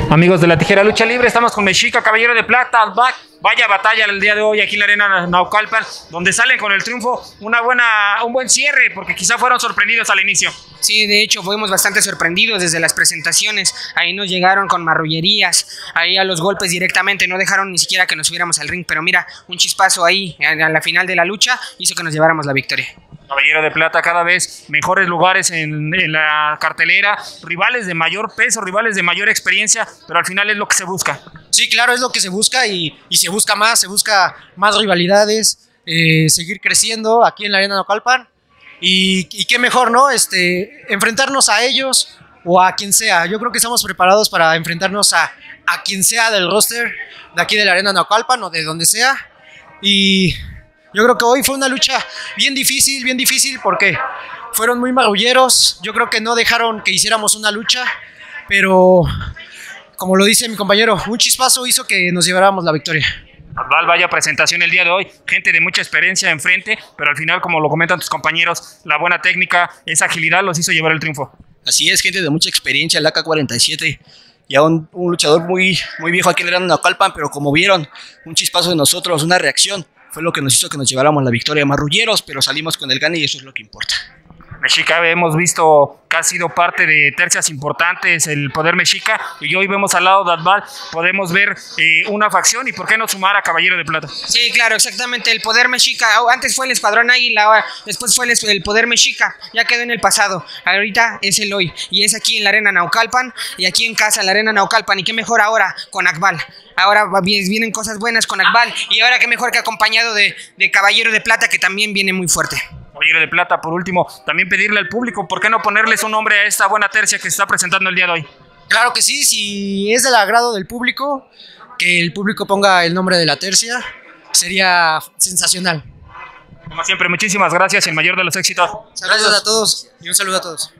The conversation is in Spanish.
Amigos de la Tijera Lucha Libre, estamos con Mexica, Caballero de Plata, Back. Vaya batalla el día de hoy aquí en la Arena Naucalpan, donde salen con el triunfo, un buen cierre, porque quizá fueron sorprendidos al inicio. Sí, de hecho fuimos bastante sorprendidos desde las presentaciones. Ahí nos llegaron con marrullerías, ahí a los golpes directamente, no dejaron ni siquiera que nos subiéramos al ring, pero mira, un chispazo ahí a la final de la lucha hizo que nos lleváramos la victoria. Caballero de Plata, cada vez mejores lugares en la cartelera, rivales de mayor peso, rivales de mayor experiencia, pero al final es lo que se busca. Sí, claro, es lo que se busca y se busca más rivalidades, seguir creciendo aquí en la Arena Naucalpan y qué mejor, ¿no? Enfrentarnos a ellos o a quien sea. Yo creo que estamos preparados para enfrentarnos a quien sea del roster de aquí de la Arena Naucalpan o de donde sea. Y yo creo que hoy fue una lucha bien difícil porque fueron muy marrulleros. Yo creo que no dejaron que hiciéramos una lucha, pero como lo dice mi compañero, un chispazo hizo que nos lleváramos la victoria. Vaya presentación el día de hoy, gente de mucha experiencia enfrente, pero al final, como lo comentan tus compañeros, la buena técnica, esa agilidad los hizo llevar el triunfo. Así es, gente de mucha experiencia, el AK-47, ya un luchador muy viejo aquí en la Arena Naucalpan, pero como vieron, un chispazo de nosotros, una reacción, fue lo que nos hizo que nos lleváramos la victoria. Marrulleros, pero salimos con el gane y eso es lo que importa. Mexica, hemos visto que ha sido parte de tercias importantes el Poder Mexica, y hoy vemos al lado de Adval, podemos ver una facción, y por qué no sumar a Caballero de Plata. Sí, claro, exactamente, el Poder Mexica, antes fue el Escuadrón Águila, después fue el Poder Mexica, ya quedó en el pasado, ahorita es el hoy, y es aquí en la Arena Naucalpan, y aquí en casa, en la Arena Naucalpan, y qué mejor ahora con Akbal. Ahora vienen cosas buenas con Akbal, y ahora qué mejor que acompañado de Caballero de Plata, que también viene muy fuerte. Caballero de Plata, por último, también pedirle al público, ¿por qué no ponerles un nombre a esta buena tercia que se está presentando el día de hoy? Claro que sí, si es del agrado del público, que el público ponga el nombre de la tercia, sería sensacional. Como siempre, muchísimas gracias y el mayor de los éxitos. Gracias a todos y un saludo a todos.